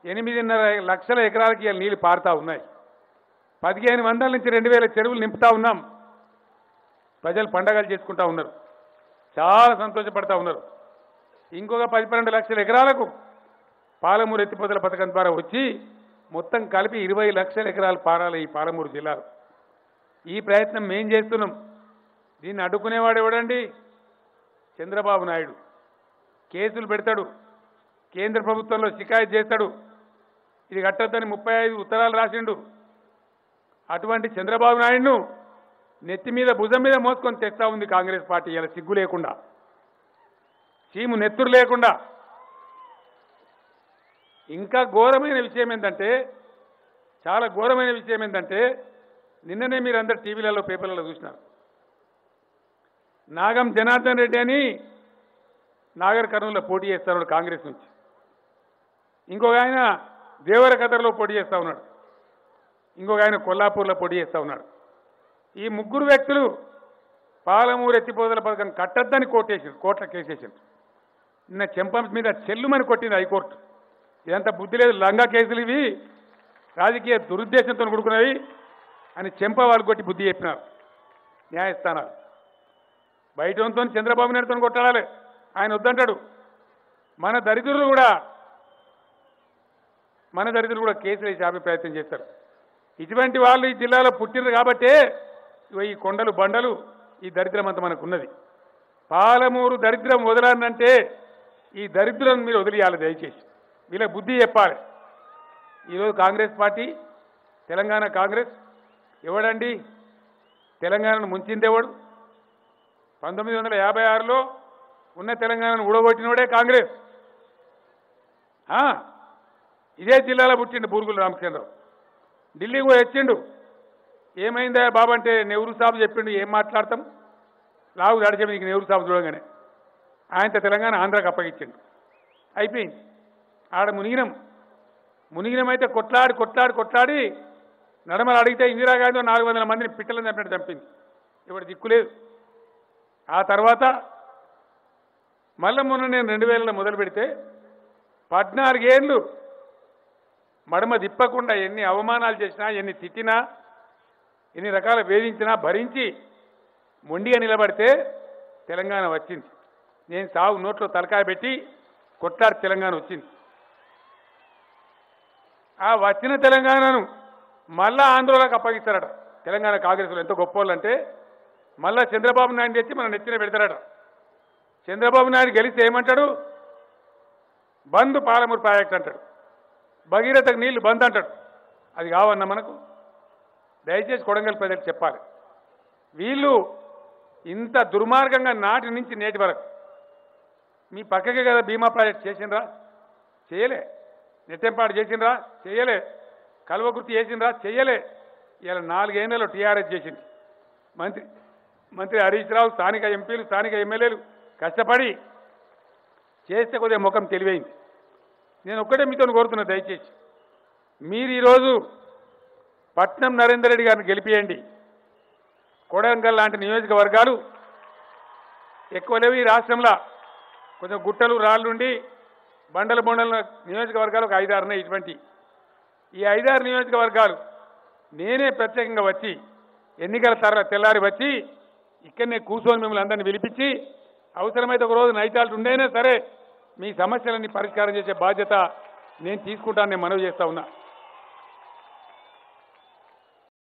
8.5 లక్షల ఎకరాలకి ఇవాళ నీళ్లు పారుతా ఉన్నాయి. 1500 నుంచి 2000 చెరువులు నింపుతా ఉన్నాం. ప్రజలు పండగలు చేసుకుంటా ఉన్నారు, చాలా సంతోషపడతా ఉన్నారు. ఇంకొక 10-12 లక్షల ఎకరాలకు పాలమూరు ఎత్తిపోతల పథకం ద్వారా వచ్చి మొత్తం కలిపి 20 లక్షల ఎకరాలు పారాలి ఈ పాలమూరు జిల్లాలో. ఈ ప్రయత్నం మేం చేస్తున్నాం. దీన్ని అడ్డుకునేవాడు ఎవడండి? చంద్రబాబు నాయుడు. కేసులు పెడతాడు, కేంద్ర ప్రభుత్వంలో షికాయత్ చేస్తాడు, ఇది కట్టొద్దని 35 ఉత్తరాలు రాసిండు. అటువంటి చంద్రబాబు నాయుడును నెత్తి మీద భుజం మీద మోసుకొని తెస్తా ఉంది కాంగ్రెస్ పార్టీ. ఇలా సిగ్గు లేకుండా, చీము నెత్తురు లేకుండా. ఇంకా ఘోరమైన విషయం ఏంటంటే, చాలా ఘోరమైన విషయం ఏంటంటే, నిన్ననే మీరందరూ టీవీలలో పేపర్లలో చూసినారు. నాగం జనార్దన్ రెడ్డి అని నాగర్ కర్నూలులో పోటీ చేస్తాడు కాంగ్రెస్ నుంచి. ఇంకొక ఆయన దేవరకథలో పోటీ చేస్తూ ఉన్నాడు. ఇంకొక ఆయన కొల్లాపూర్లో పోటీ చేస్తూ ఉన్నాడు. ఈ ముగ్గురు వ్యక్తులు పాలమూరు ఎత్తిపోతల పథకం కట్టద్దని కోర్టులో కేసేసారు. నిన్న చెంపం మీద చెల్లుమని కొట్టింది హైకోర్టు. ఇదంతా బుద్ధి లేదు, లంగా కేసులు ఇవి, రాజకీయ దురుద్దేశంతో కూడుకున్నవి అని చెంప వాళ్ళు కొట్టి బుద్ధి చెప్పినారు న్యాయస్థానాలు. బయట ఉంతో చంద్రబాబు నాయుడుతో కొట్టాలి, ఆయన వద్దంటాడు. మన దరిద్రులు కూడా కేసులు వేసి ఆపే ప్రయత్నం చేస్తారు. ఇటువంటి వాళ్ళు ఈ జిల్లాలో పుట్టినారు కాబట్టే ఈ కొండలు బండలు ఈ దరిద్రం అంతా మనకు ఉన్నది. పాలమూరు దరిద్రం వదలాలంటే ఈ దరిద్రం మీరు వదిలియాలి. దయచేసి వీళ్ళకి బుద్ధి చెప్పాలి. ఈరోజు కాంగ్రెస్ పార్టీ, తెలంగాణ కాంగ్రెస్ ఎవడండి? తెలంగాణను ముంచిందేవాడు? 1956లో ఉన్న తెలంగాణను ఊడగొట్టినోడే కాంగ్రెస్. ఇదే జిల్లాలో పుట్టిండు బూరుగుల రామచంద్రరావు. ఢిల్లీకి పోయి వచ్చిండు. ఏమైందా బాబు అంటే నెహ్రూ సాబ్ చెప్పిండు. ఏం మాట్లాడతాం, లావు గడిచే నీకు నెహ్రూ సాబ్ చూడగానే ఆయనతో తెలంగాణ ఆంధ్రాకి అప్పగించిండు. అయిపోయింది. ఆడ మునిగినం అయితే కొట్లాడి నడమలు అడిగితే ఇందిరాగాంధీ 400 మందిని పిట్టలను చంపినట్టు చంపింది. ఇప్పుడు దిక్కులేదు. ఆ తర్వాత మళ్ళీ మొన్న నేను 2000లో మొదలు పెడితే 14 ఏళ్ళు మడమ తిప్పకుండా ఎన్ని అవమానాలు చేసినా, ఎన్ని తిట్టినా, ఎన్ని రకాల వేధించినా భరించి మొండిగా నిలబడితే తెలంగాణ వచ్చింది. నేను సాగు నోట్లో తలకాయ పెట్టి కొట్లాడి తెలంగాణ వచ్చింది. ఆ వచ్చిన తెలంగాణను మళ్ళా ఆంధ్రలోకి అప్పగిస్తారట. తెలంగాణ కాంగ్రెస్లో ఎంత గొప్ప వాళ్ళంటే మళ్ళా చంద్రబాబు నాయుడు తెచ్చి మన నెత్తిన పెడతారట. చంద్రబాబు నాయుడు గెలిస్తే ఏమంటాడు? బంద్ పాలమూరు ప్రాజెక్ట్ అంటాడు. భగీరథకు నీళ్లు బంద్ అంటాడు. అది కావన్నా మనకు? దయచేసి కొడంగల్ ప్రజలకు చెప్పాలి. వీళ్ళు ఇంత దుర్మార్గంగా నాటి నుంచి నేటి వరకు మీ పక్కకే కదా బీమా ప్రాజెక్ట్ చేసిండ్రా? చేయలే. నెట్టెంపాడు చేసిండ్రా? చేయలే. కల్వకుర్తి చేసిండ్రా? చేయలే. ఇలా 4 ఏళ్లలో టీఆర్ఎస్ చేసింది. మంత్రి హరీష్ రావు, స్థానిక ఎంపీలు, స్థానిక ఎమ్మెల్యేలు కష్టపడి చేస్తే కొద్దిగా ముఖం తెలివైంది. నేను ఒక్కటే మీతో కోరుతున్నా, దయచేసి మీరు ఈరోజు పట్నం నరేందర్ రెడ్డి గారిని గెలిపియండి. కొడంగల్ లాంటి నియోజకవర్గాలు ఎక్కువ లేవు ఈ రాష్ట్రంలో. కొంచెం గుట్టలు రాళ్ళుండి బండల నియోజకవర్గాలు ఒక 5-6 ఉన్నాయి. ఇటువంటి ఈ 5-6 నియోజకవర్గాలు నేనే ప్రత్యేకంగా వచ్చి ఎన్నికల తెల్లారి వచ్చి ఇక్కడనే కూర్చొని మిమ్మల్ని అందరినీ పిలిపించి అవసరమైతే ఒక రోజు నైట్ హాల్ట్ ఉండైనా సరే మీ సమస్యలన్నీ పరిష్కారం చేసే బాధ్యత నేను తీసుకుంటానని మనవి చేస్తా ఉన్నా.